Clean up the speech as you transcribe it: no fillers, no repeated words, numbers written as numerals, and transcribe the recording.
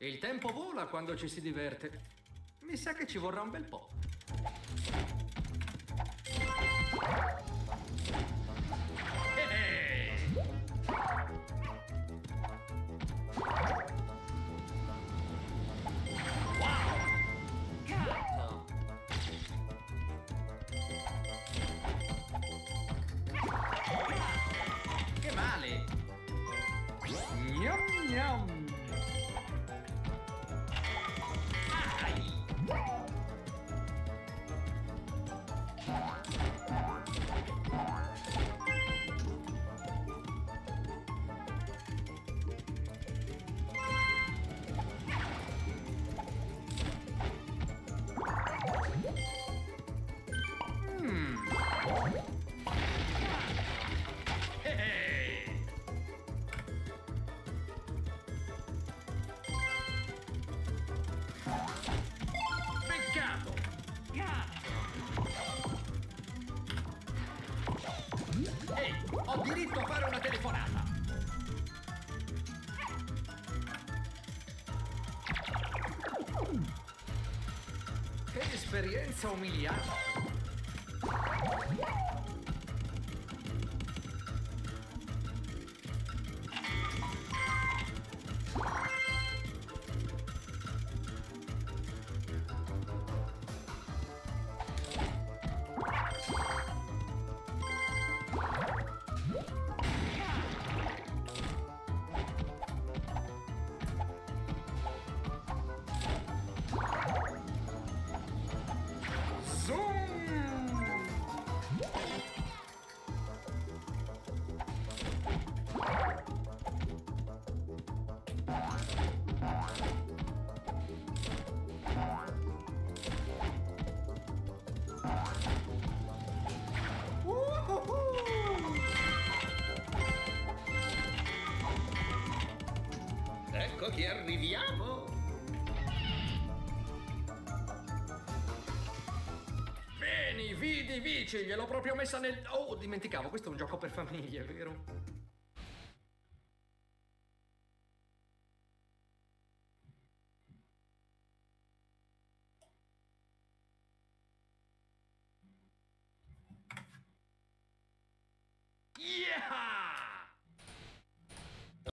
Il tempo vola quando ci si diverte. Mi sa che ci vorrà un bel po'. Che male! Gnam gnam! Peccato! Ehi, ho diritto a fare una telefonata! Che esperienza umiliante! Ecco che arriviamo! Vieni, vidi, vici, gliel'ho proprio messa nel... Oh, dimenticavo, questo è un gioco per famiglie, vero? Yeah!